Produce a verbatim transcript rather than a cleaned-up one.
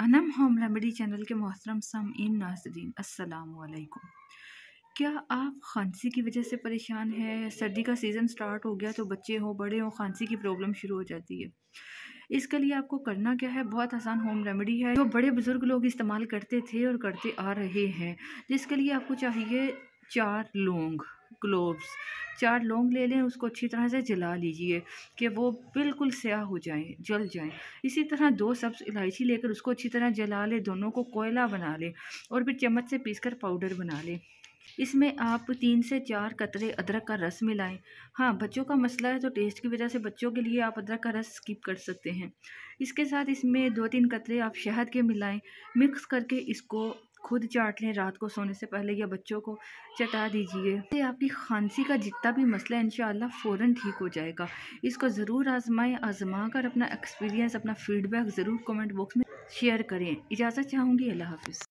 Anam home remedy channel के मोहतरम सामीन नाज़रीन अस्सलाम वालेकुम। क्या आप खांसी की वजह से परेशान हैं? सर्दी का सीज़न स्टार्ट हो गया तो बच्चे हो बड़े हो खांसी की प्रॉब्लम शुरू हो जाती है। इसके लिए आपको करना क्या है, बहुत आसान होम रेमेडी है जो बड़े बुज़ुर्ग लोग इस्तेमाल करते थे और करते आ रहे हैं। जिसके लिए आपको चाहिए चार लौंग, क्लोव्स। चार लौंग ले लें, उसको अच्छी तरह से जला लीजिए कि वो बिल्कुल स्याह हो जाएँ, जल जाएँ। इसी तरह दो सब्ज़ इलायची लेकर उसको अच्छी तरह जला लें, दोनों को कोयला बना लें और फिर चम्मच से पीसकर पाउडर बना लें। इसमें आप तीन से चार कतरे अदरक का रस मिलाएं। हाँ, बच्चों का मसला है तो टेस्ट की वजह से बच्चों के लिए आप अदरक का रस स्किप कर सकते हैं। इसके साथ इसमें दो तीन कतरे आप शहद के मिलाएं। मिक्स करके इसको खुद चाट लें, रात को सोने से पहले या बच्चों को चटा दीजिए। इससे आपकी खांसी का जितना भी मसला है इंशाअल्लाह फ़ौरन ठीक हो जाएगा। इसको ज़रूर आजमाएं। आजमा कर अपना एक्सपीरियंस, अपना फीडबैक ज़रूर कमेंट बॉक्स में शेयर करें। इजाज़त चाहूँगी। अल्लाह हाफ़िज़।